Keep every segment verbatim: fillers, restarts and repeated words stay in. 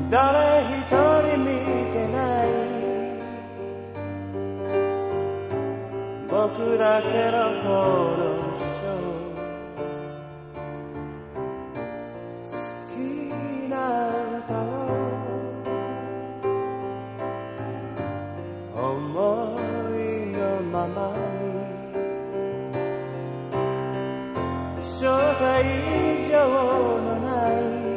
誰一人見てない僕だけのこのショー、好きな歌を思いのままに正体以上のない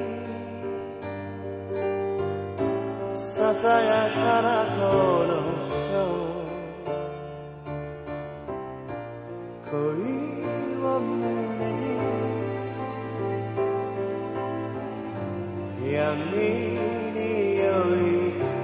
ささやかなこのショー、恋を胸に闇に酔いつつ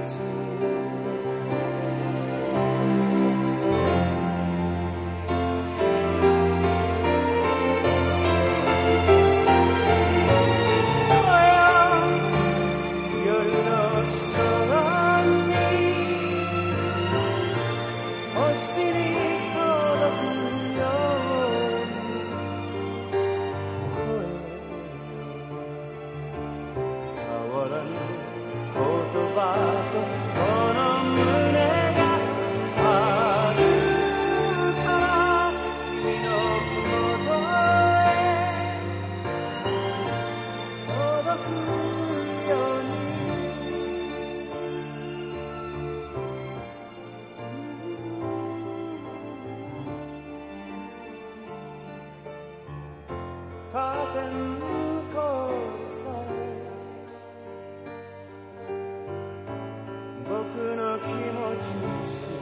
星に届くように声よ、変わらぬ言葉とこの胸があるから君の元へ届くようにカーテンコールさえ僕の気持ち次第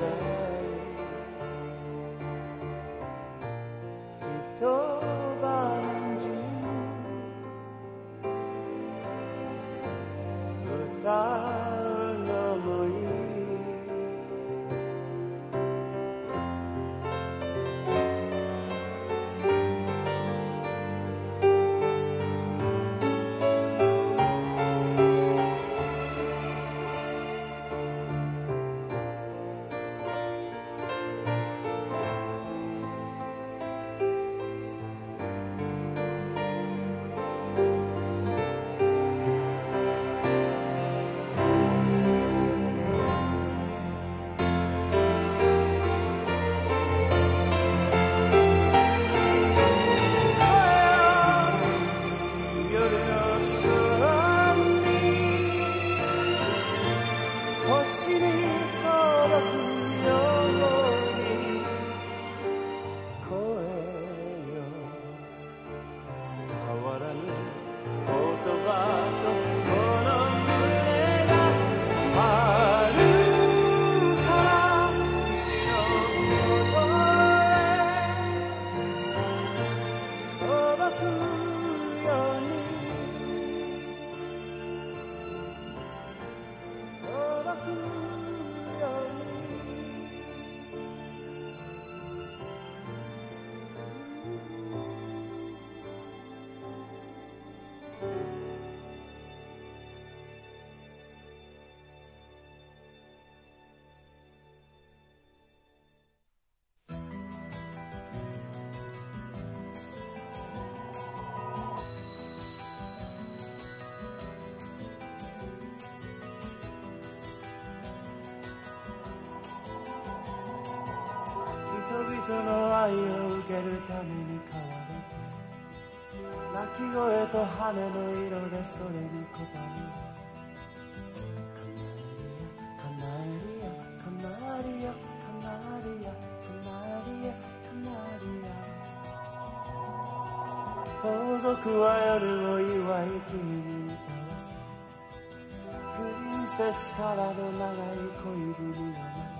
一晩中歌うのもいい星に届くように声よ、変わらぬ言葉とこの胸があるから君の元へ届くように人々の愛を受けるために飼われて鳴き声と羽の色でそれに応えるカナリアカナリアカナリアカナリアカナリア盗賊は夜を祝い君に歌わせプリンセスからの長い恋文を待つ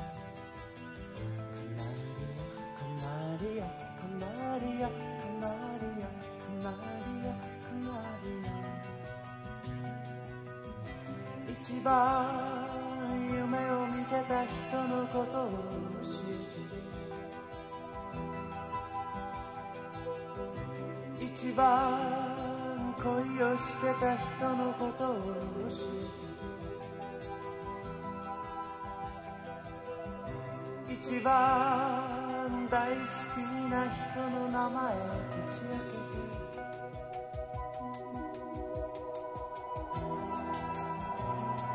一番夢を見てた人のことを教えて一番恋をしてた人のことを教えて一番大好きな人の名前を打ち明けて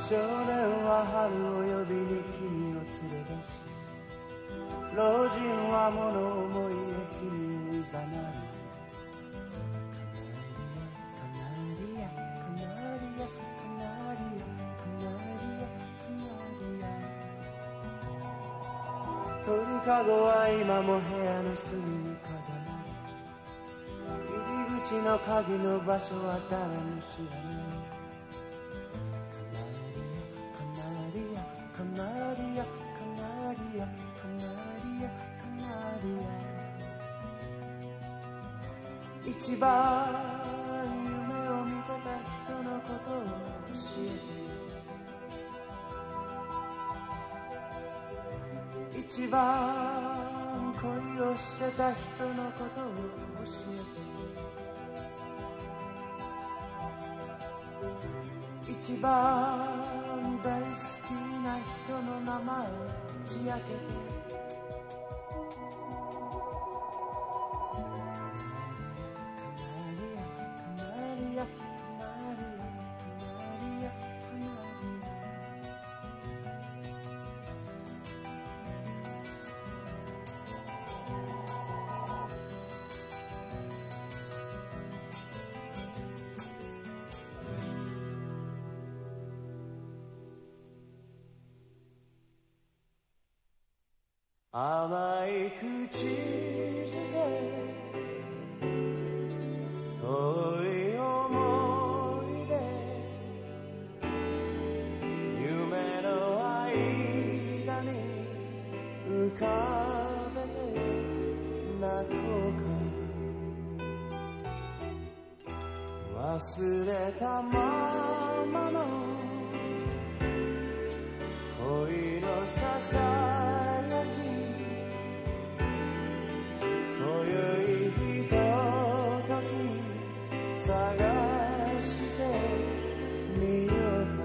少年は春を呼びに君を連れ出し、老人は物思いへ君をいざなり、カナリアカナリアカナリアカナリアカナリア、鳥かごは今も部屋の隅に飾られ、入り口の鍵の場所は誰も知らない。カナリアカナリアカナリアカナリアカナリア、一番夢を見てた人のことを教えて、一番恋をしてた人のことを教えて、一番大好きな人の名前打ち明けて、甘い口づけ遠い思い出、夢の間に浮かべて泣こうか、忘れたままの恋のささやき、探してみようか、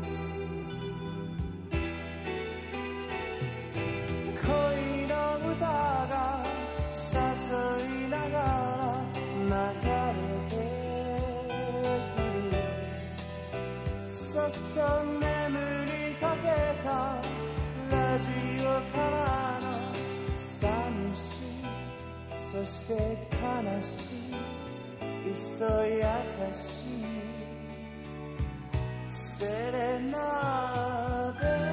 恋の歌が誘いながら流れてくる、そっと眠りかけたラジオからの寂しい、そして悲しい、いっそ優しいセレナーデ。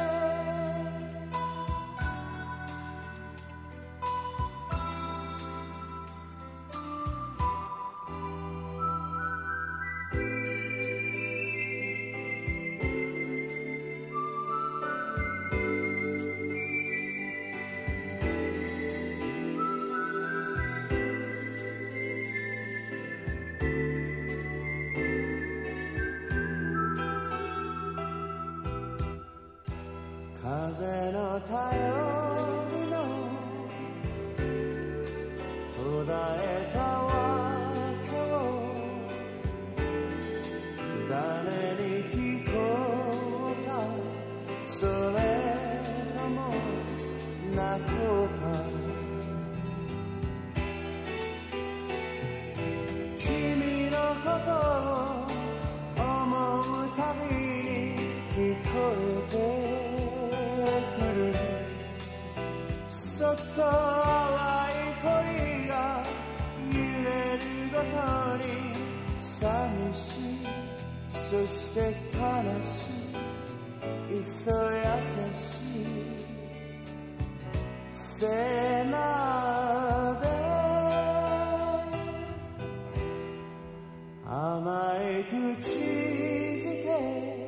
風の頼りの途絶えたわけを誰に聞こうか、それとも泣こうか、君のことを思うたびに聞こえて、そっと淡い恋が揺れるごとに寂しい、そして悲しい、いっそ優しいセレナーデ。甘い口づけ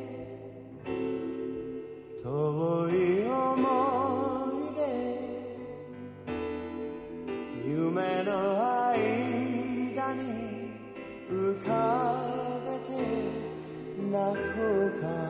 遠い思い出、夢の間に浮かべて泣こうか。